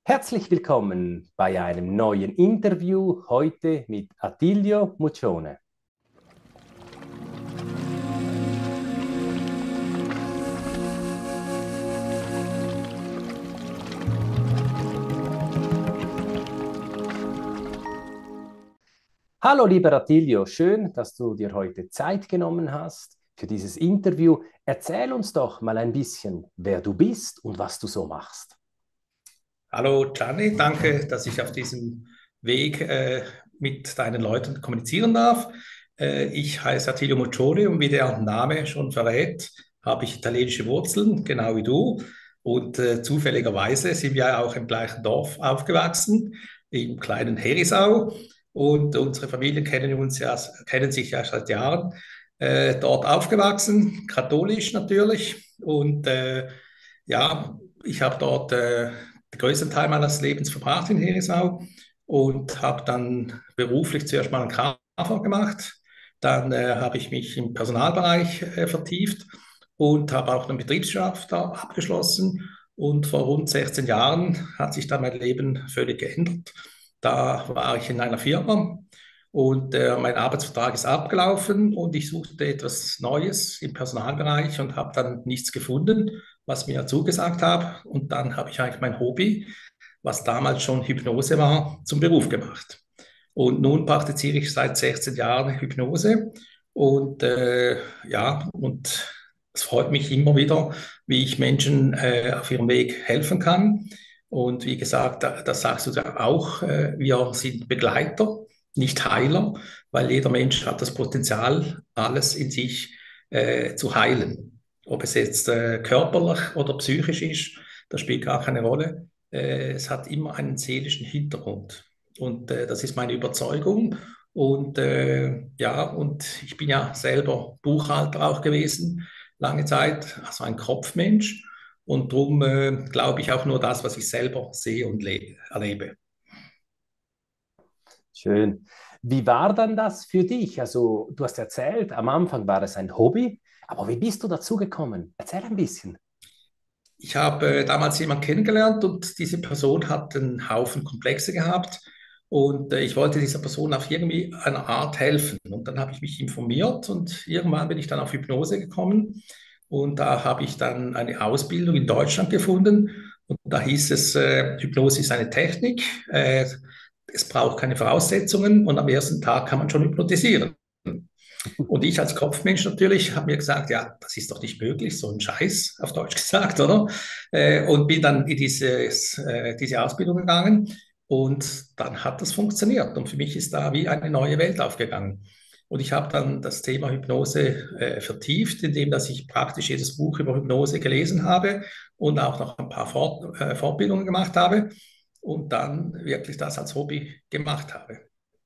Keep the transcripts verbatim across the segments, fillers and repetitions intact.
Herzlich willkommen bei einem neuen Interview heute mit Attilio Muccione. Hallo lieber Attilio, schön, dass du dir heute Zeit genommen hast für dieses Interview. Erzähl uns doch mal ein bisschen, wer du bist und was du so machst. Hallo Gianni, danke, dass ich auf diesem Weg äh, mit deinen Leuten kommunizieren darf. Äh, ich heiße Attilio Muccioli und wie der Name schon verrät, habe ich italienische Wurzeln, genau wie du. Und äh, zufälligerweise sind wir auch im gleichen Dorf aufgewachsen, im kleinen Herisau. Und unsere Familien kennen uns ja, kennen sich ja seit Jahren. Äh, dort aufgewachsen, katholisch natürlich. Und äh, ja, ich habe dort äh, den größten Teil meines Lebens verbracht in Herisau und habe dann beruflich zuerst mal einen K V gemacht. Dann äh, habe ich mich im Personalbereich äh, vertieft und habe auch einen Betriebswirtschaft da abgeschlossen. Und vor rund sechzehn Jahren hat sich dann mein Leben völlig geändert. Da war ich in einer Firma und äh, mein Arbeitsvertrag ist abgelaufen und ich suchte etwas Neues im Personalbereich und habe dann nichts gefunden, was mir zugesagt hat. Und dann habe ich eigentlich mein Hobby, was damals schon Hypnose war, zum Beruf gemacht. Und nun praktiziere ich seit sechzehn Jahren Hypnose. Und äh, ja, und es freut mich immer wieder, wie ich Menschen äh, auf ihrem Weg helfen kann. Und wie gesagt, da- das sagst du ja auch, äh, wir sind Begleiter, nicht Heiler, weil jeder Mensch hat das Potenzial, alles in sich äh, zu heilen. Ob es jetzt äh, körperlich oder psychisch ist, das spielt gar keine Rolle. Äh, es hat immer einen seelischen Hintergrund. Und äh, das ist meine Überzeugung. Und äh, ja, und ich bin ja selber Buchhalter auch gewesen, lange Zeit, also ein Kopfmensch. Und darum äh, glaube ich auch nur das, was ich selber sehe und le- erlebe. Schön. Wie war dann das für dich? Also, du hast erzählt, am Anfang war es ein Hobby, aber wie bist du dazu gekommen? Erzähl ein bisschen. Ich habe äh, damals jemanden kennengelernt und diese Person hat einen Haufen Komplexe gehabt und äh, ich wollte dieser Person auf irgendwie eine Art helfen. Und dann habe ich mich informiert und irgendwann bin ich dann auf Hypnose gekommen und da habe ich dann eine Ausbildung in Deutschland gefunden und da hieß es, äh, Hypnose ist eine Technik, äh, es braucht keine Voraussetzungen und am ersten Tag kann man schon hypnotisieren. Und ich als Kopfmensch natürlich habe mir gesagt, ja, das ist doch nicht möglich, so ein Scheiß, auf Deutsch gesagt, oder? Äh, und bin dann in dieses, äh, diese Ausbildung gegangen und dann hat das funktioniert. Und für mich ist da wie eine neue Welt aufgegangen. Und ich habe dann das Thema Hypnose äh, vertieft, indem dass ich praktisch jedes Buch über Hypnose gelesen habe und auch noch ein paar Fort, äh, Fortbildungen gemacht habe und dann wirklich das als Hobby gemacht habe.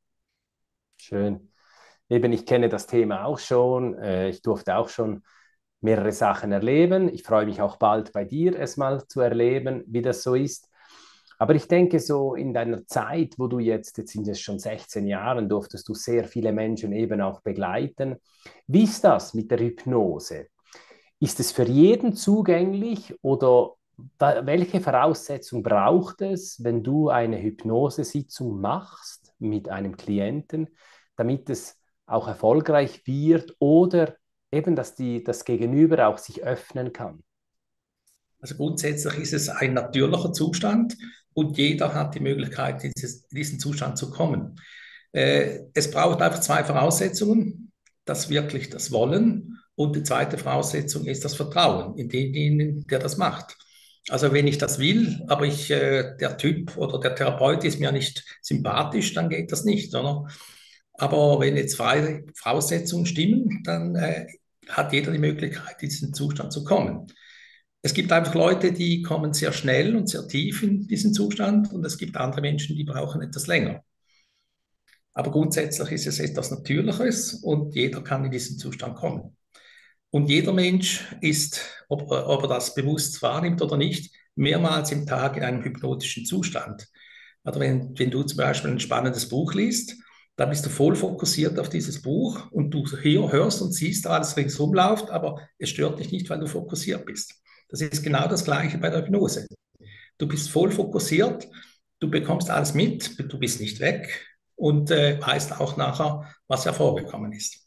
Schön. Eben, ich kenne das Thema auch schon. Äh, ich durfte auch schon mehrere Sachen erleben. Ich freue mich auch bald bei dir es mal zu erleben, wie das so ist. Aber ich denke, so in deiner Zeit, wo du jetzt, jetzt sind es schon sechzehn Jahre, durftest du sehr viele Menschen eben auch begleiten. Wie ist das mit der Hypnose? Ist es für jeden zugänglich oder wa- welche Voraussetzung braucht es, wenn du eine Hypnosesitzung machst mit einem Klienten, damit es auch erfolgreich wird oder eben, dass die, das Gegenüber auch sich öffnen kann? Also grundsätzlich ist es ein natürlicher Zustand und jeder hat die Möglichkeit, in dieses, in diesen Zustand zu kommen. Äh, es braucht einfach zwei Voraussetzungen, das wirklich das Wollen und die zweite Voraussetzung ist das Vertrauen in denjenigen, der das macht. Also wenn ich das will, aber ich, äh, der Typ oder der Therapeut ist mir nicht sympathisch, dann geht das nicht, oder? Aber wenn jetzt zwei Voraussetzungen stimmen, dann äh, hat jeder die Möglichkeit, in diesen Zustand zu kommen. Es gibt einfach Leute, die kommen sehr schnell und sehr tief in diesen Zustand und es gibt andere Menschen, die brauchen etwas länger. Aber grundsätzlich ist es etwas Natürliches und jeder kann in diesen Zustand kommen. Und jeder Mensch ist, ob, ob er das bewusst wahrnimmt oder nicht, mehrmals im Tag in einem hypnotischen Zustand. Also wenn, wenn du zum Beispiel ein spannendes Buch liest, dann bist du voll fokussiert auf dieses Buch und du hier hörst und siehst, alles ringsum läuft, aber es stört dich nicht, weil du fokussiert bist. Das ist genau das Gleiche bei der Hypnose. du bist voll fokussiert, du bekommst alles mit, du bist nicht weg und äh, weißt auch nachher, was hervorgekommen ist.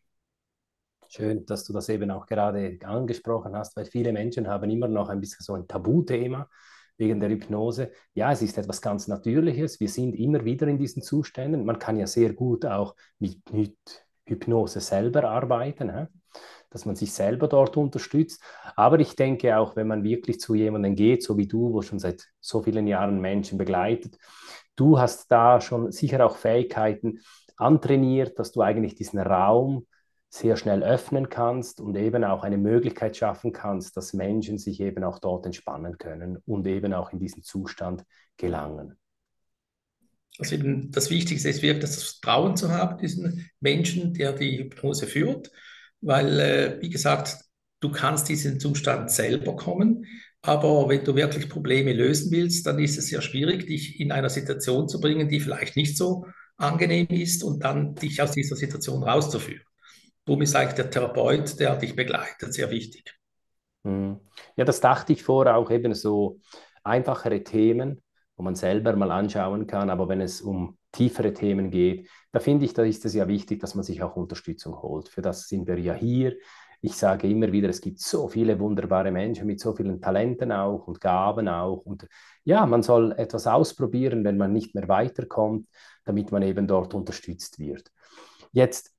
Schön, dass du das eben auch gerade angesprochen hast, weil viele Menschen haben immer noch ein bisschen so ein Tabuthema wegen der Hypnose. Ja, es ist etwas ganz Natürliches. Wir sind immer wieder in diesen Zuständen. Man kann ja sehr gut auch mit, mit Hypnose selber arbeiten, hä? Dass man sich selber dort unterstützt. Aber ich denke auch, wenn man wirklich zu jemandem geht, so wie du, wo schon seit so vielen Jahren Menschen begleitet, du hast da schon sicher auch Fähigkeiten antrainiert, dass du eigentlich diesen Raum sehr schnell öffnen kannst und eben auch eine Möglichkeit schaffen kannst, dass Menschen sich eben auch dort entspannen können und eben auch in diesen Zustand gelangen. Also eben das Wichtigste ist wirklich das Vertrauen zu haben, diesen Menschen, der die Hypnose führt, weil, äh, wie gesagt, du kannst diesen Zustand selber kommen, aber wenn du wirklich Probleme lösen willst, dann ist es sehr schwierig, dich in einer Situation zu bringen, die vielleicht nicht so angenehm ist und dann dich aus dieser Situation rauszuführen. Darum ist eigentlich der Therapeut, der dich begleitet, sehr wichtig. Hm. Ja, das dachte ich vor, auch eben so einfachere Themen, wo man selber mal anschauen kann, aber wenn es um tiefere Themen geht, da finde ich, da ist es ja wichtig, dass man sich auch Unterstützung holt. Für das sind wir ja hier. Ich sage immer wieder, es gibt so viele wunderbare Menschen mit so vielen Talenten auch und Gaben auch. Und ja, man soll etwas ausprobieren, wenn man nicht mehr weiterkommt, damit man eben dort unterstützt wird. Jetzt,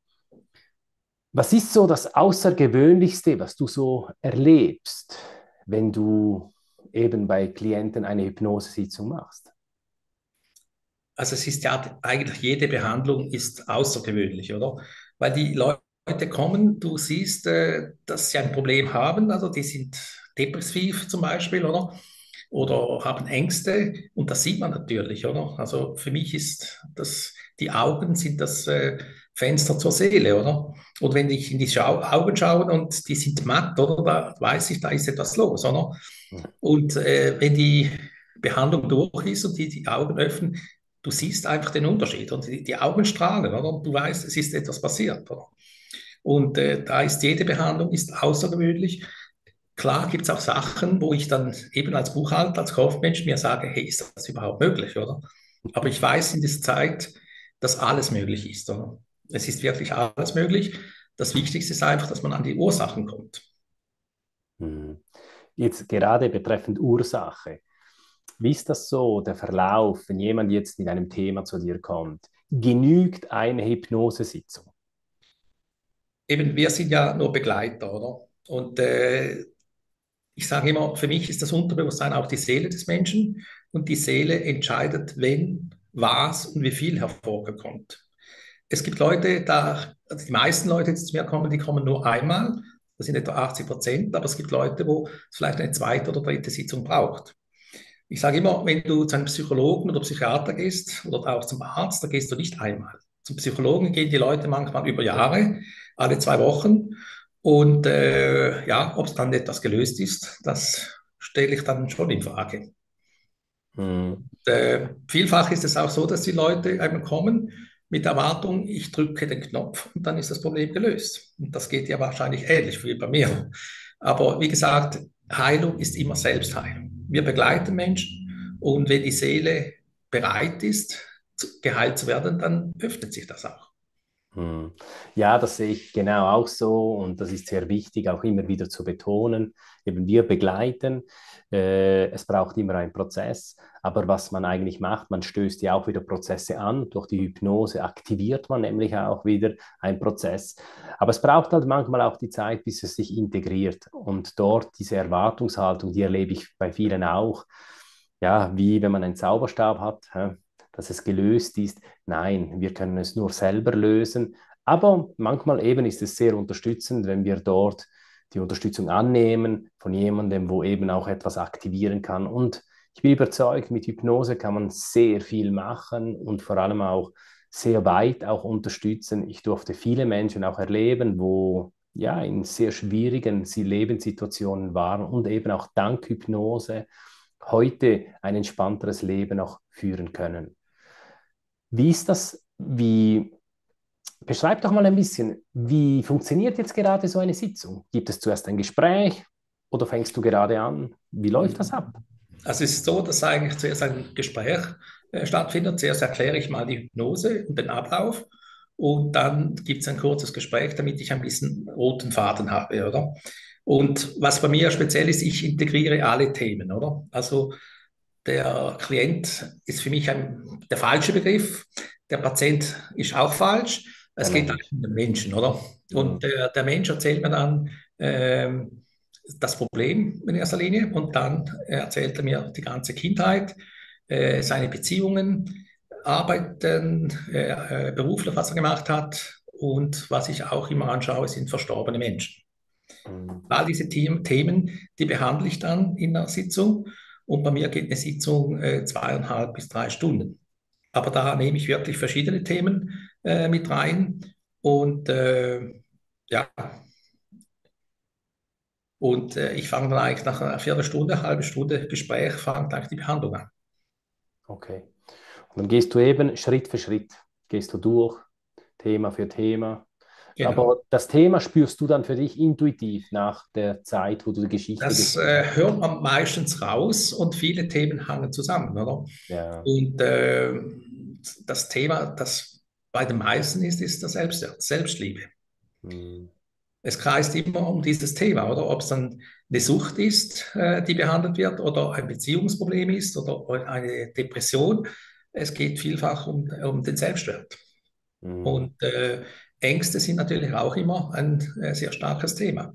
was ist so das Außergewöhnlichste, was du so erlebst, wenn du eben bei Klienten eine Hypnosesitzung machst? Also es ist ja eigentlich jede Behandlung ist außergewöhnlich, oder? Weil die Leute kommen, du siehst, äh, dass sie ein Problem haben, also die sind depressiv zum Beispiel, oder? Oder haben Ängste und das sieht man natürlich, oder? Also für mich ist das, die Augen sind das äh, Fenster zur Seele, oder? Und wenn ich in die Schau Augen schaue und die sind matt, oder, da weiß ich, da ist etwas los, oder? Und äh, wenn die Behandlung durch ist und die die Augen öffnen, du siehst einfach den Unterschied und die, die Augen strahlen, oder? Und du weißt, es ist etwas passiert, oder? Und äh, da ist jede Behandlung ist außergewöhnlich. Klar gibt es auch Sachen, wo ich dann eben als Buchhalter, als Kaufmensch mir sage, hey, ist das überhaupt möglich, oder? Aber ich weiß in dieser Zeit, dass alles möglich ist, oder? Es ist wirklich alles möglich. Das Wichtigste ist einfach, dass man an die Ursachen kommt. Mhm. Jetzt gerade betreffend Ursache. Wie ist das so, der Verlauf, wenn jemand jetzt mit einem Thema zu dir kommt? Genügt eine Hypnosesitzung? Eben, wir sind ja nur Begleiter, oder? Und äh, ich sage immer, für mich ist das Unterbewusstsein auch die Seele des Menschen und die Seele entscheidet, wenn, was und wie viel hervorkommt. Es gibt Leute, da, also die meisten Leute, die zu mir kommen, die kommen nur einmal, das sind etwa achtzig Prozent, aber es gibt Leute, wo es vielleicht eine zweite oder dritte Sitzung braucht. Ich sage immer, wenn du zu einem Psychologen oder Psychiater gehst oder auch zum Arzt, da gehst du nicht einmal. Zum Psychologen gehen die Leute manchmal über Jahre, alle zwei Wochen. Und äh, ja, ob es dann etwas gelöst ist, das stelle ich dann schon in Frage. Mhm. Äh, vielfach ist es auch so, dass die Leute eben kommen mit der Erwartung, ich drücke den Knopf und dann ist das Problem gelöst. Und das geht ja wahrscheinlich ähnlich wie bei mir. Aber wie gesagt, Heilung ist immer Selbstheilung. Wir begleiten Menschen und wenn die Seele bereit ist, geheilt zu werden, dann öffnet sich das auch. Hm. Ja, das sehe ich genau auch so und das ist sehr wichtig, auch immer wieder zu betonen. Eben wir begleiten, äh, es braucht immer einen Prozess, aber was man eigentlich macht, man stößt ja auch wieder Prozesse an. Durch die Hypnose aktiviert man nämlich auch wieder einen Prozess. Aber es braucht halt manchmal auch die Zeit, bis es sich integriert und dort diese Erwartungshaltung, die erlebe ich bei vielen auch. Ja, wie wenn man einen Zauberstab hat, hä? Dass es gelöst ist. Nein, wir können es nur selber lösen. Aber manchmal eben ist es sehr unterstützend, wenn wir dort die Unterstützung annehmen von jemandem, wo eben auch etwas aktivieren kann. Und ich bin überzeugt, mit Hypnose kann man sehr viel machen und vor allem auch sehr weit auch unterstützen. Ich durfte viele Menschen auch erleben, wo ja in sehr schwierigen Lebenssituationen waren und eben auch dank Hypnose heute ein entspannteres Leben auch führen können. Wie ist das? Wie, beschreib doch mal ein bisschen, wie funktioniert jetzt gerade so eine Sitzung? Gibt es zuerst ein Gespräch oder fängst du gerade an? Wie läuft das ab? Also es ist so, dass eigentlich zuerst ein Gespräch äh, stattfindet. Zuerst erkläre ich mal die Hypnose und den Ablauf und dann gibt es ein kurzes Gespräch, damit ich ein bisschen roten Faden habe, oder? Und was bei mir speziell ist, ich integriere alle Themen, oder? Also der Klient ist für mich ein, der falsche Begriff. Der Patient ist auch falsch. Der Es geht eigentlich Mensch. um den Menschen, oder? Und Mhm. der, der Mensch erzählt mir dann ähm, das Problem in erster Linie und dann erzählt er mir die ganze Kindheit, äh, seine Beziehungen, Arbeiten, äh, äh, beruflich, was er gemacht hat. Und was ich auch immer anschaue, sind verstorbene Menschen. Mhm. All diese The Themen, die behandle ich dann in der Sitzung. Und bei mir geht eine Sitzung äh, zweieinhalb bis drei Stunden. Aber da nehme ich wirklich verschiedene Themen äh, mit rein. Und äh, ja, und äh, ich fange dann eigentlich nach einer Viertelstunde, eine halbe Stunde Gespräch, fange dann die Behandlung an. Okay. Und dann gehst du eben Schritt für Schritt, gehst du durch, Thema für Thema. Genau. Aber das Thema spürst du dann für dich intuitiv nach der Zeit, wo du die Geschichte Das gehört äh, hast. hört man meistens raus und viele Themen hängen zusammen, oder? Ja. Und äh, das Thema, das bei den meisten ist, ist das Selbstwert, Selbstliebe. Mhm. Es kreist immer um dieses Thema, oder? Ob es dann eine Sucht ist, äh, die behandelt wird, oder ein Beziehungsproblem ist, oder eine Depression. Es geht vielfach um, um den Selbstwert. Mhm. Und äh, Ängste sind natürlich auch immer ein äh, sehr starkes Thema.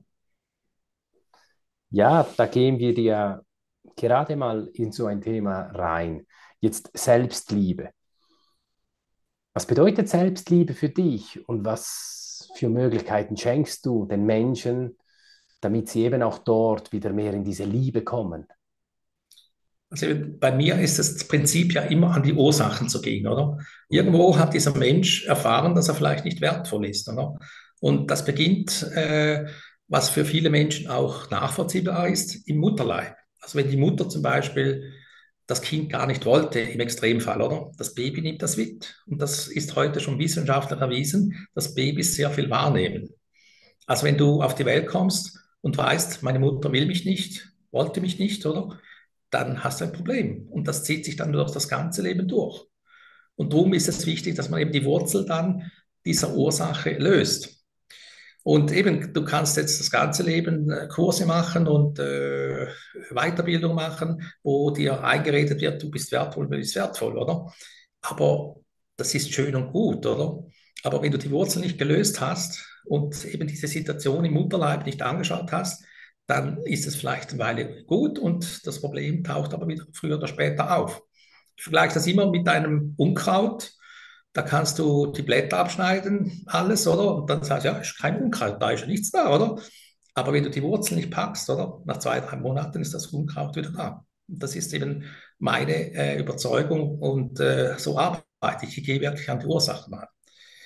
Ja, da gehen wir ja gerade mal in so ein Thema rein. Jetzt Selbstliebe. Was bedeutet Selbstliebe für dich und was für Möglichkeiten schenkst du den Menschen, damit sie eben auch dort wieder mehr in diese Liebe kommen? Also bei mir ist das Prinzip ja immer an die Ursachen zu gehen, oder? Irgendwo hat dieser Mensch erfahren, dass er vielleicht nicht wertvoll ist, oder? Und das beginnt, äh, was für viele Menschen auch nachvollziehbar ist, im Mutterleib. Also wenn die Mutter zum Beispiel das Kind gar nicht wollte, im Extremfall, oder? Das Baby nimmt das mit. Und das ist heute schon wissenschaftlich erwiesen, dass Babys sehr viel wahrnehmen. Also wenn du auf die Welt kommst und weißt, meine Mutter will mich nicht, wollte mich nicht, oder? Dann hast du ein Problem. Und das zieht sich dann durch das ganze Leben durch. Und darum ist es wichtig, dass man eben die Wurzel dann dieser Ursache löst. Und eben, du kannst jetzt das ganze Leben äh, Kurse machen und äh, Weiterbildung machen, wo dir eingeredet wird, du bist wertvoll, du bist wertvoll, oder? Aber das ist schön und gut, oder? Aber wenn du die Wurzel nicht gelöst hast und eben diese Situation im Mutterleib nicht angeschaut hast, dann ist es vielleicht eine Weile gut und das Problem taucht aber wieder früher oder später auf. Ich vergleiche das immer mit einem Unkraut. Da kannst du die Blätter abschneiden, alles, oder? Und dann sagst du, ja, ist kein Unkraut, da ist ja nichts da, oder? Aber wenn du die Wurzel nicht packst, oder? Nach zwei, drei Monaten ist das Unkraut wieder da. Und das ist eben meine äh, Überzeugung und äh, so arbeite ich. Ich gehe wirklich an die Ursachen ran.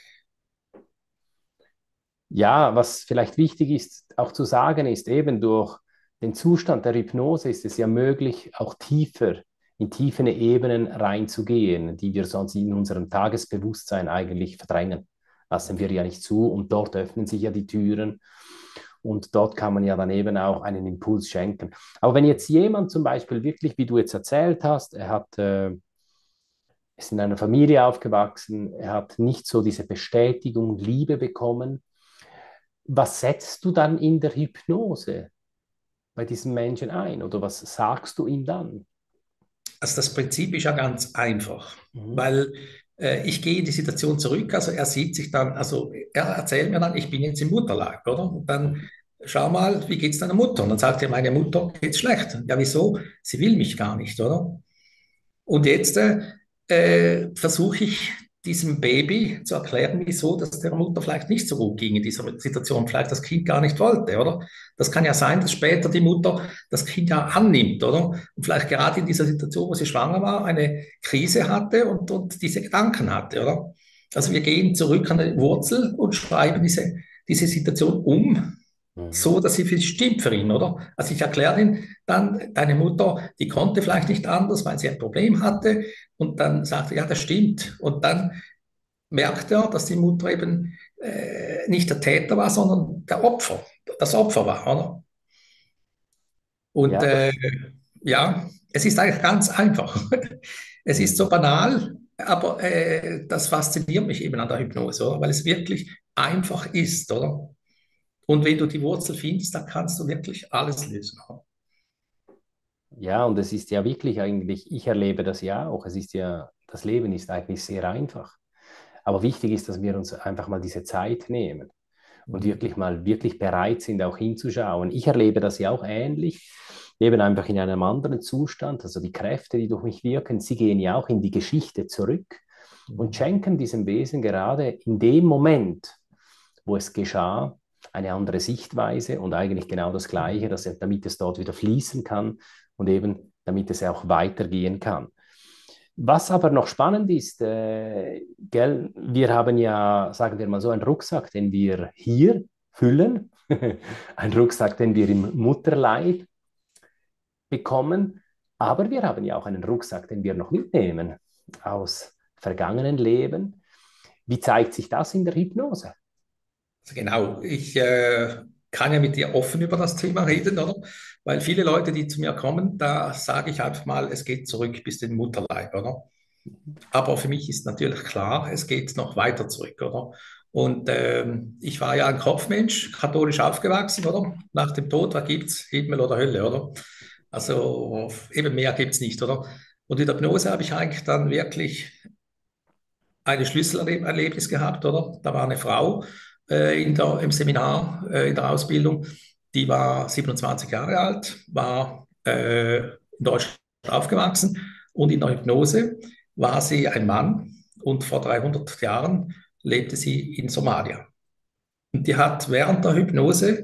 Ja, was vielleicht wichtig ist, auch zu sagen, ist eben durch den Zustand der Hypnose ist es ja möglich, auch tiefer in tiefere Ebenen reinzugehen, die wir sonst in unserem Tagesbewusstsein eigentlich verdrängen. Lassen wir ja nicht zu und dort öffnen sich ja die Türen und dort kann man ja dann eben auch einen Impuls schenken. Aber wenn jetzt jemand zum Beispiel wirklich, wie du jetzt erzählt hast, er hat äh, ist in einer Familie aufgewachsen, er hat nicht so diese Bestätigung, Liebe bekommen, was setzt du dann in der Hypnose bei diesem Menschen ein oder was sagst du ihm dann? Also das Prinzip ist ja ganz einfach, Mhm. weil äh, ich gehe in die Situation zurück, also er sieht sich dann, also er erzählt mir dann, ich bin jetzt im Mutterleib, oder? Und dann Mhm. schau mal, wie geht's deiner Mutter? Und dann sagt er, meine Mutter geht's schlecht. Ja, wieso? Sie will mich gar nicht, oder? Und jetzt äh, äh, versuche ich diesem Baby zu erklären, wieso das der Mutter vielleicht nicht so gut ging in dieser Situation, vielleicht das Kind gar nicht wollte, oder? Das kann ja sein, dass später die Mutter das Kind ja annimmt, oder? Und vielleicht gerade in dieser Situation, wo sie schwanger war, eine Krise hatte und, und diese Gedanken hatte, oder? Also wir gehen zurück an die Wurzel und schreiben diese, diese Situation um, Mhm. so, dass sie für, stimmt für ihn, oder? Also ich erkläre ihm dann, deine Mutter, die konnte vielleicht nicht anders, weil sie ein Problem hatte. Und dann sagt er, ja, das stimmt. Und dann merkt er, dass die Mutter eben äh, nicht der Täter war, sondern der Opfer, das Opfer war, oder? Und Ja, äh, das, ja, Es ist eigentlich ganz einfach. Es ist so Mhm. banal, aber äh, das fasziniert mich eben an der Hypnose, oder? Weil es wirklich einfach ist, oder? Und wenn du die Wurzel findest, dann kannst du wirklich alles lösen. Oder? Ja, und es ist ja wirklich eigentlich, ich erlebe das ja auch, es ist ja, das Leben ist eigentlich sehr einfach. Aber wichtig ist, dass wir uns einfach mal diese Zeit nehmen und Mhm. wirklich mal wirklich bereit sind, auch hinzuschauen. Ich erlebe das ja auch ähnlich, eben einfach in einem anderen Zustand. Also die Kräfte, die durch mich wirken, sie gehen ja auch in die Geschichte zurück und Mhm. schenken diesem Wesen gerade in dem Moment, wo es geschah, eine andere Sichtweise und eigentlich genau das Gleiche, dass er, damit es dort wieder fließen kann und eben damit es auch weitergehen kann. Was aber noch spannend ist, äh, gell, wir haben ja, sagen wir mal so, einen Rucksack, den wir hier füllen, ein Rucksack, den wir im Mutterleib bekommen, aber wir haben ja auch einen Rucksack, den wir noch mitnehmen aus vergangenen Leben. Wie zeigt sich das in der Hypnose? Also genau, ich äh, kann ja mit dir offen über das Thema reden, oder? Weil viele Leute, die zu mir kommen, da sage ich einfach mal, es geht zurück bis den Mutterleib, oder? Aber für mich ist natürlich klar, es geht noch weiter zurück, oder? Und ähm, ich war ja ein Kopfmensch, katholisch aufgewachsen, oder? Nach dem Tod, da gibt es Himmel oder Hölle, oder? Also eben mehr gibt es nicht, oder? Und in der Hypnose habe ich eigentlich dann wirklich ein Schlüsselerlebnis gehabt, oder? Da war eine Frau äh, in der, im Seminar, äh, in der Ausbildung, die war siebenundzwanzig Jahre alt, war äh, in Deutschland aufgewachsen und in der Hypnose war sie ein Mann und vor dreihundert Jahren lebte sie in Somalia. Und die hat während der Hypnose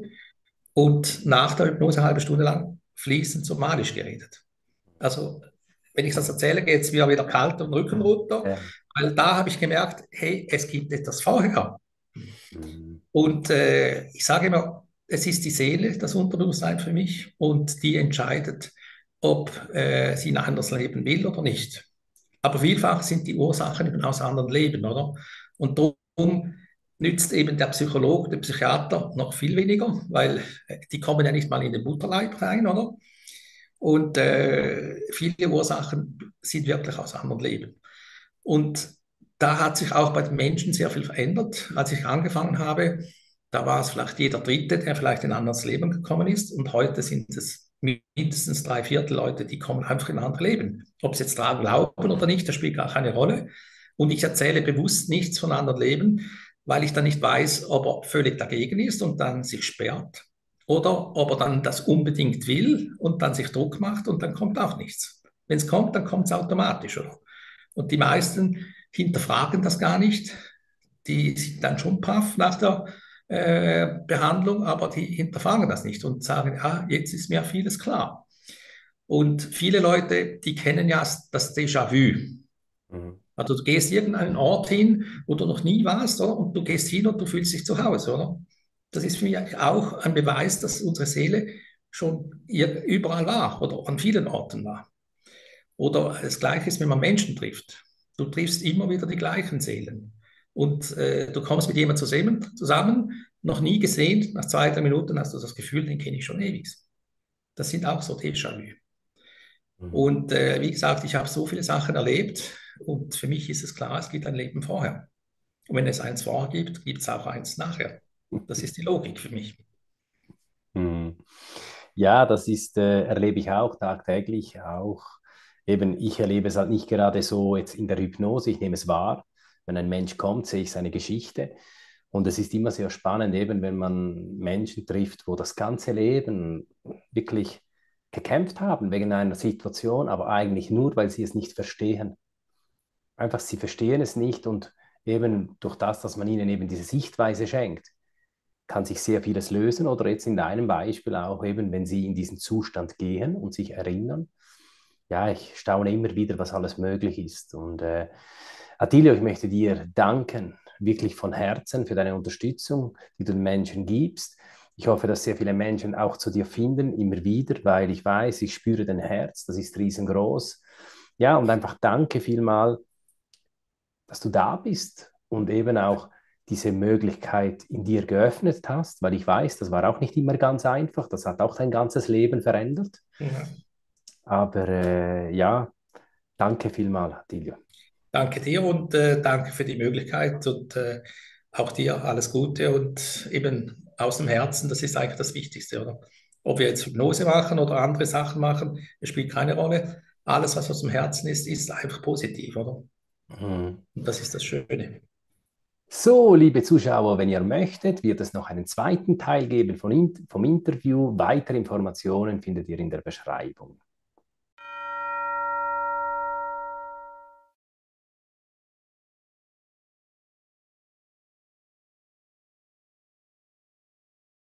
und nach der Hypnose eine halbe Stunde lang fließend Somalisch geredet. Also, wenn ich das erzähle, geht es mir wieder kalt am Rücken runter, Ja. weil da habe ich gemerkt, hey, es gibt etwas vorher. Mhm. Und äh, ich sage immer, es ist die Seele, das Unterbewusstsein für mich, und die entscheidet, ob äh, sie ein anderes Leben will oder nicht. Aber vielfach sind die Ursachen eben aus anderen Leben, oder? Und darum nützt eben der Psychologe, der Psychiater noch viel weniger, weil äh, die kommen ja nicht mal in den Mutterleib rein, oder? Und äh, viele Ursachen sind wirklich aus anderen Leben. Und da hat sich auch bei den Menschen sehr viel verändert. Als ich angefangen habe, da war es vielleicht jeder Dritte, der vielleicht in ein anderes Leben gekommen ist. Und heute sind es mindestens drei Viertel Leute, die kommen einfach in ein anderes Leben. Ob sie jetzt daran glauben oder nicht, das spielt gar keine Rolle. Und ich erzähle bewusst nichts von anderen Leben, weil ich dann nicht weiß, ob er völlig dagegen ist und dann sich sperrt oder ob er dann das unbedingt will und dann sich Druck macht und dann kommt auch nichts. Wenn es kommt, dann kommt es automatisch. Oder? Und die meisten hinterfragen das gar nicht. Die sind dann schon paff nach der äh, Behandlung, aber die hinterfragen das nicht und sagen, ja, jetzt ist mir vieles klar. Und viele Leute, die kennen ja das Déjà-vu. Mhm. Also du gehst irgendeinen Ort hin, wo du noch nie warst, oder? Und du gehst hin und du fühlst dich zu Hause, oder? Das ist für mich eigentlich auch ein Beweis, dass unsere Seele schon überall war oder an vielen Orten war. Oder das Gleiche ist, wenn man Menschen trifft. Du triffst immer wieder die gleichen Seelen. Und äh, du kommst mit jemandem zusammen, zusammen, noch nie gesehen, nach zwei, drei Minuten hast du das Gefühl, den kenne ich schon ewig. Das sind auch so Déjà-vu. Mhm. Und äh, wie gesagt, ich habe so viele Sachen erlebt und für mich ist es klar, es gibt ein Leben vorher. Und wenn es eins vorher gibt, gibt es auch eins nachher. Das ist die Logik für mich. Mhm. Ja, das ist, äh, erlebe ich auch tagtäglich. Auch eben, ich erlebe es halt nicht gerade so jetzt in der Hypnose, ich nehme es wahr. Wenn ein Mensch kommt, sehe ich seine Geschichte. Und es ist immer sehr spannend, eben wenn man Menschen trifft, wo das ganze Leben wirklich gekämpft haben wegen einer Situation, aber eigentlich nur, weil sie es nicht verstehen. Einfach, sie verstehen es nicht und eben durch das, dass man ihnen eben diese Sichtweise schenkt, kann sich sehr vieles lösen oder jetzt in deinem Beispiel auch eben, wenn sie in diesen Zustand gehen und sich erinnern. Ja, ich staune immer wieder, was alles möglich ist. Und äh, Attilio, ich möchte dir danken, wirklich von Herzen für deine Unterstützung, die du den Menschen gibst. Ich hoffe, dass sehr viele Menschen auch zu dir finden, immer wieder, weil ich weiß, ich spüre dein Herz, das ist riesengroß. Ja, und einfach danke vielmal, dass du da bist und eben auch diese Möglichkeit in dir geöffnet hast, weil ich weiß, das war auch nicht immer ganz einfach, das hat auch dein ganzes Leben verändert. Ja. Aber äh, ja, danke vielmals, Attilio. Danke dir und äh, danke für die Möglichkeit und äh, auch dir alles Gute und eben aus dem Herzen, das ist eigentlich das Wichtigste, oder? Ob wir jetzt Hypnose machen oder andere Sachen machen, es spielt keine Rolle. Alles, was aus dem Herzen ist, ist einfach positiv, oder? Mhm. Und das ist das Schöne. So, liebe Zuschauer, wenn ihr möchtet, wird es noch einen zweiten Teil geben von, vom Interview. Weitere Informationen findet ihr in der Beschreibung.